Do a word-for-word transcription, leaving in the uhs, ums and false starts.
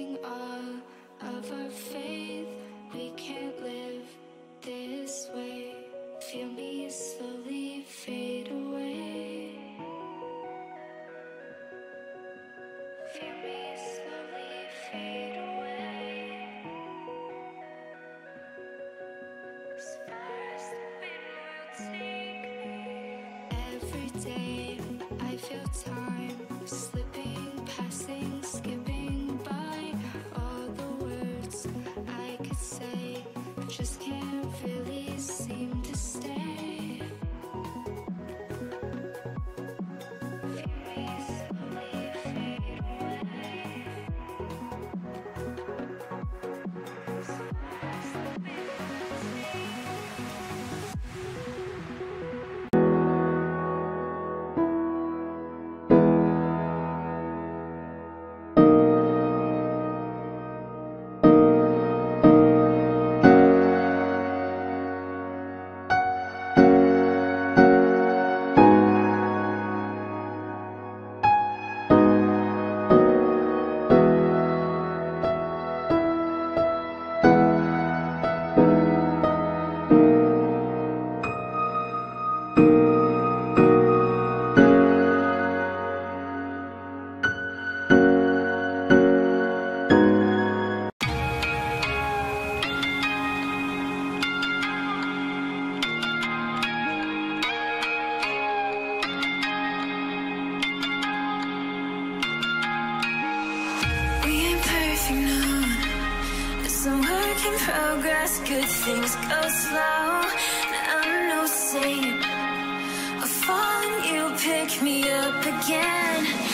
losing all of our faith. We can't live this way. Feel me slowly fade away. Feel me slowly fade away. As far as the wind will take me. Every day I feel time slipping, passing, skipping by. All the words I could say just can't really seem to stay. Feel me slowly fade away. As far as the wind will take me. Some work in progress, good things go slow. I'm no saint. I fall and you pick me up again.